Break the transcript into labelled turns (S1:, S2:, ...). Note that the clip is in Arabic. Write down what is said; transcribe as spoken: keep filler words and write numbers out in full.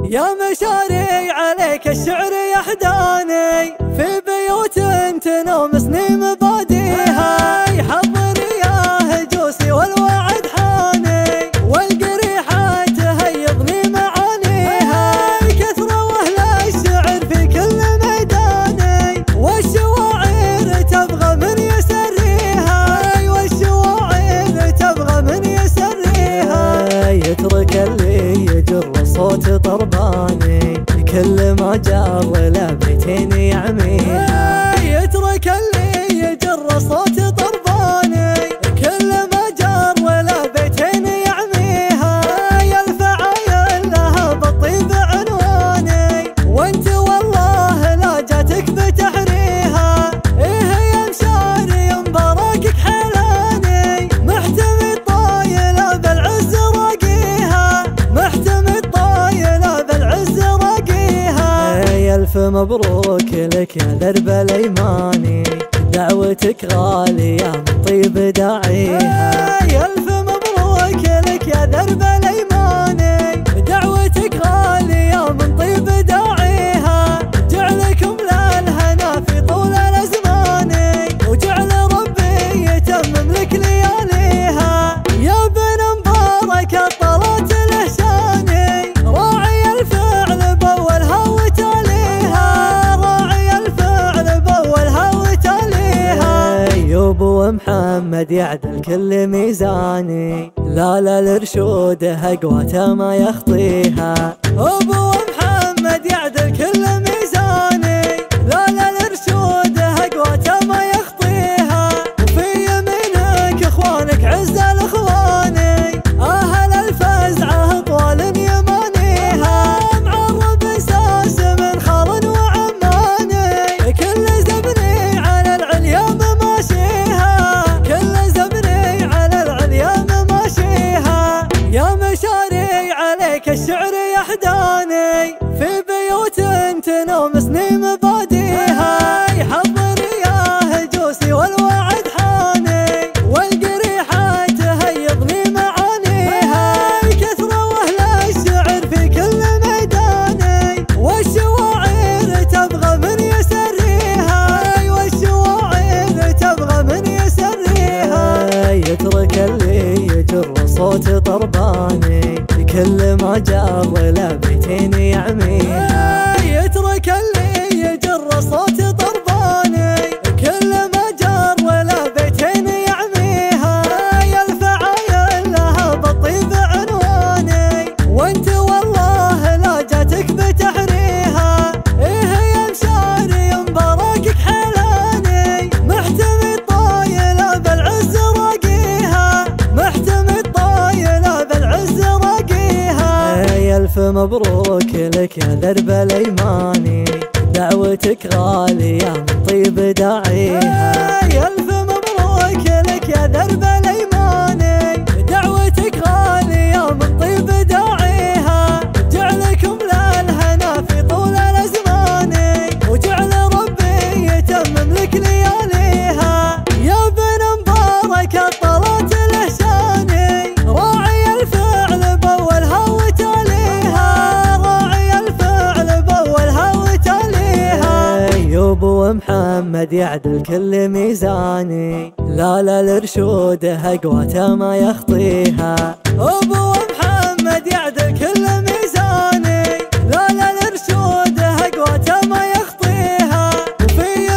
S1: يا مشاري عليك الشعر يحداني، في بيوت تنومسني مباديها. حضري يا هجوسي والوعد حاني، والقريحة تهيضني معانيها. كثرة واهل الشعر في كل ميداني، والشواعر تبغى من يسريها. والشواعر تبغى من يسريها. يترك اللي يجر صوت طرباني، كل ما جر له بيتين يعميها. يترك اللي يجر صوت طرباني، كل ما جر له بيتين يعميها. يا الفعايل لها بالطيب عنواني، وانت والله لا جاتك بتحريها. ايه يا مشاري مباركك حلاني، محتمي طايله بالعز راقيها. محتمي طايله بالعز راقيها. يا الف مبروك لك يا درب الايماني، دعوتك غالية من طيب داعيها. يا الف مبروك لك يا درب الايماني، دعوتك غالية من طيب داعيها. جعلكم للهنا في طول الازمان، وجعل ربي يتمم لك لياليها. يا بن مبارك طلعت له شاني، راعي الفعل باولها وتاليها. راعي الفعل باولها وتاليها. ايوب ومحمد يعدل كل ميزاني، لا لا الارشود اقواته ما يخطيها. ابو محمد يعدل كل ميزاني، لا لا الارشود اقواته ما يخطيها. وفي يمينك اخوانك عز الاخواني، اهل الفزعه طوال يمانيها. معرب اساس من خال وعماني، كل زبني على العليا مماشيها. كل زبني على العليا مماشيها. يا مشاري عليك الشعر يحداني، في بيوت تنومسني مباديها. حضري يا هجوسي والوعد حاني، والقريحة تهيضني معانيها. كثرة واهل الشعر في كل ميداني، والشواعر تبغى من يسريها. والشواعر تبغى من يسريها. يترك اللي يجر صوت طرباني، كل ما جر له بيتين يعميها. يترك اللي يجر صوت طرباني، كل ما جر له بيتين يعميها. يا الفعايل لها بالطيب عنواني، وانت والله لا جاتك بتحريها. ايه يا مشاري مباركك حلاني، محتمي طايله بالعز راقيها. محتمي طايله بالعز راقيها. يا الف مبروك لك يا درب الايماني، دعوتك غالية من طيب داعيها. يا الف مبروك لك يا درب الايماني، دعوتك غالية من طيب داعيها. جعلكم للهنا في طول الازمان، وجعل ربي يتمم لك لياليها. يا بن مبارك طلعت له شاني، راعي الفعل باولها وتاليها. راعي الفعل باولها وتاليها. ايوب ومحمد يعدل كل ميزاني، لا لا الارشود اقواته ما يخطيها. ابو محمد يعدل كل ميزاني، لا لا الارشود اقواته ما يخطيها. وفي